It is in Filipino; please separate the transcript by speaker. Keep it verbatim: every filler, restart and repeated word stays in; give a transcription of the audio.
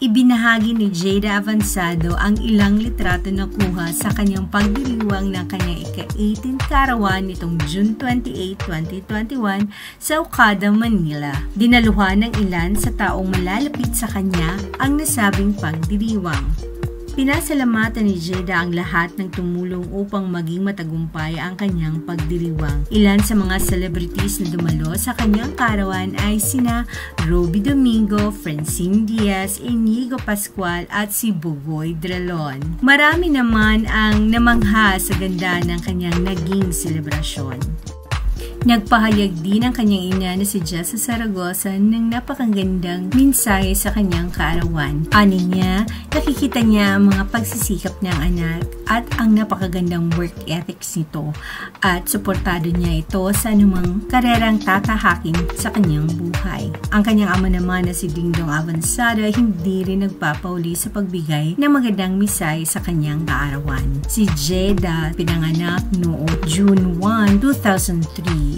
Speaker 1: ibinahagi ni Jada Avanzado ang ilang litrato na kuha sa kanyang pagdiriwang ng kanyang ika-eighteenth kaarawan nitong June twenty-eighth, twenty twenty-one sa Okada, Manila. Dinaluhan ng ilan sa taong malalapit sa kanya ang nasabing pagdiriwang. Pinasalamatan ni Jada ang lahat ng tumulong upang maging matagumpay ang kanyang pagdiriwang. Ilan sa mga celebrities na dumalo sa kanyang kaarawan ay sina Roby Domingo, Francine Diaz, Inigo Pascual at si Bugoy Dralon. Marami naman ang namangha sa ganda ng kanyang naging selebrasyon. Nagpahayag din ang kanyang ina na si Jessa Zaragoza ng napakagandang mensahe sa kanyang kaarawan. Ani niya, nakikita niya ang mga pagsisikap ng anak at ang napakagandang work ethics nito at suportado niya ito sa anumang karerang tatahakin sa kanyang buhay. Ang kanyang ama naman na si Dingdong Avanzado hindi rin nagpapauli sa pagbigay ng magandang mensahe sa kanyang kaarawan. Si Jada pinanganak noong June first, two thousand three.